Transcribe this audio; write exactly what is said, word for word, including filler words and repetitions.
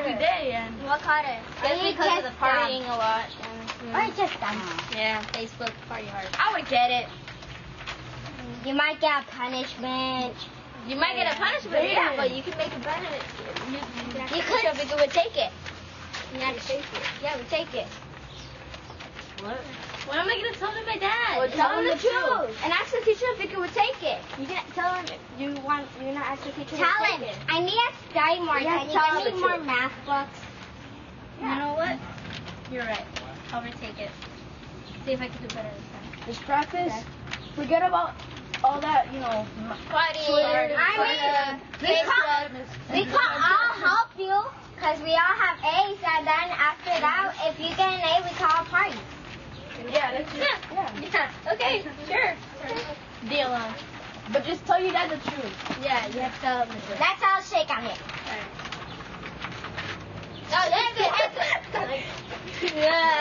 every day. And what Carter? Just because of the partying a lot. And, or just dumb. Yeah, Facebook party hard. I would get it. You might get a punishment. You might get a punishment, yeah, yeah, but you can make a benefit. You, you can you could. Show people would take it. Yeah, we take it. Yeah, we take it. What? What am I going to tell them my dad? Well, tell him the truth. And ask the teacher if Vicky would take it. You can tell him if you want. You're not ask the teacher. Tell him. It. I need a study more. Yeah, Can you give me more math books? Yeah. You know what? You're right. I'll retake it. See if I can do better this time. Just practice. Okay. Forget about all that, you know. Party. I mean, because, because I'll help you, because we all have A's, and then after that, if you get an A, we call a party. Yeah, that's yeah. yeah. Yeah. Okay, sure. Deal on. But just tell your dad the truth. Yeah, you have to tell him the truth. That's how I'll shake on him. All right. Oh, that's it. That's it. Yeah.